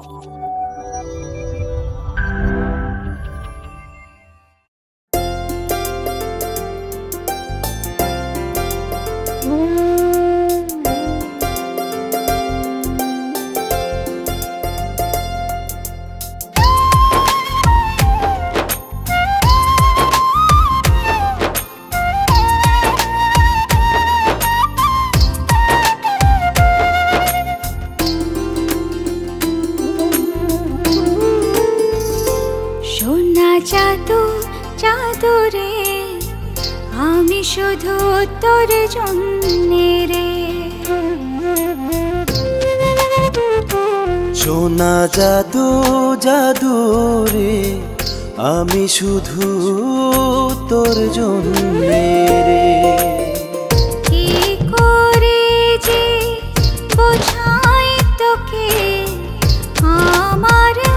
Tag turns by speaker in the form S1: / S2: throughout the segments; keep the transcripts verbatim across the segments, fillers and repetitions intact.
S1: জাদু জাদু রে আমি শুধু তোর জন্যে রে।
S2: সোনা জাদু জাদু রে আমি শুধু তোর জন্যে রে।
S1: কি করে যে বোঝাই তোকে আমার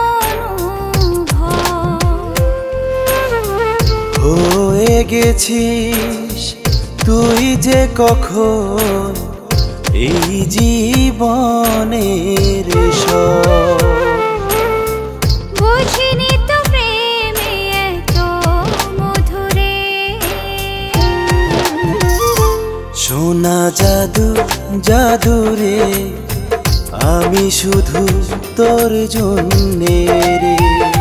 S2: হয়ে গেছিস তুই যে কখন এই জীবনের সব।
S1: বুঝিনি তো প্রেমে এত মধুরে।
S2: সোনা জাদু জাদু রে আমি শুধু তোর জন্যে রে।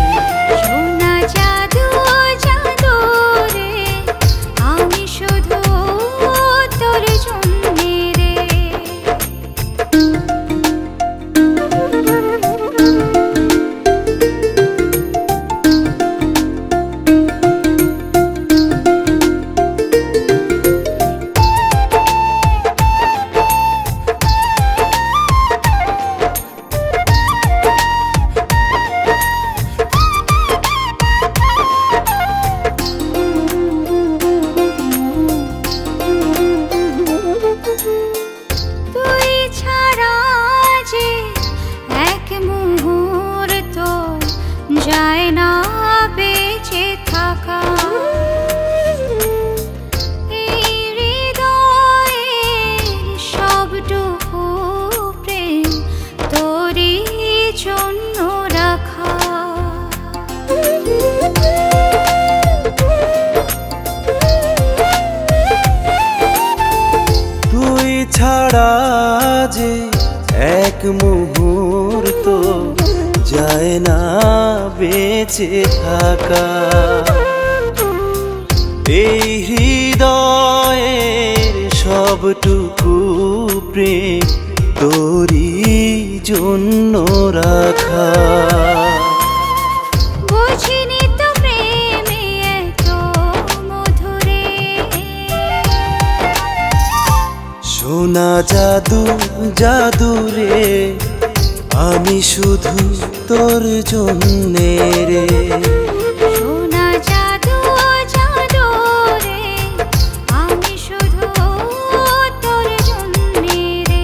S1: যায় না বেঁচে থাকা এই হৃদয়ের সবটুকু প্রেম তোরই জন্য রাখা।
S2: তুই ছাড়া যে এক মুহূর্ত যায় না বেঁচে থাকা এই হৃদয়ের সবটুকু প্রেম তোরই জন্য রাখা।
S1: বুঝিনি তো প্রেমে এত মধুরে।
S2: সোনা জাদু জাদু রে আমি শুধু তোর জন্যে রে।
S1: সোনা জাদু জাদু রে আমি শুধু তোর জন্যে রে।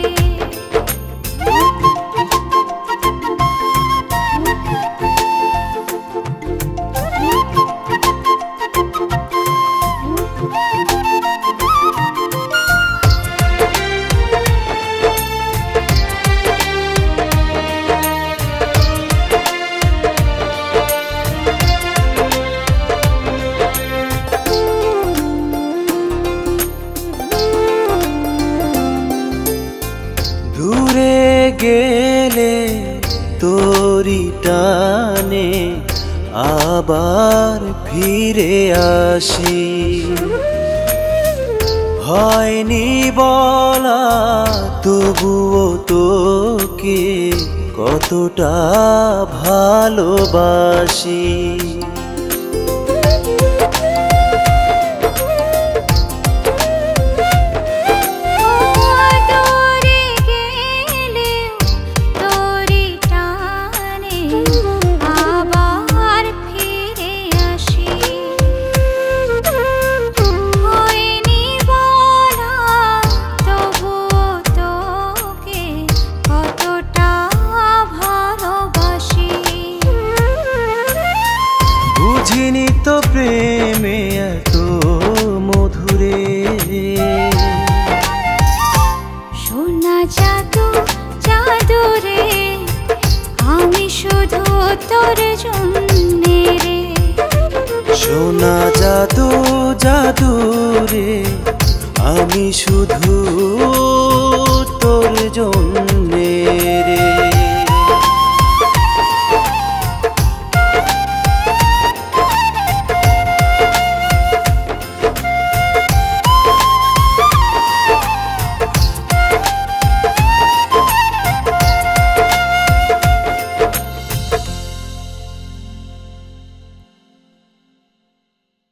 S2: দূরে গেলে তোরি টানে আবার ফিরে আসি। হয়নি বলা তবুও তোকে কতটা ভালোবাসি। বুঝিনি তো প্রেমে এত মধুরে।
S1: সোনা জাদু জাদু রে শুধু তোর জন্যে রে।
S2: সোনা জাদু জাদু রে, আমি শুধু তোর জন্য।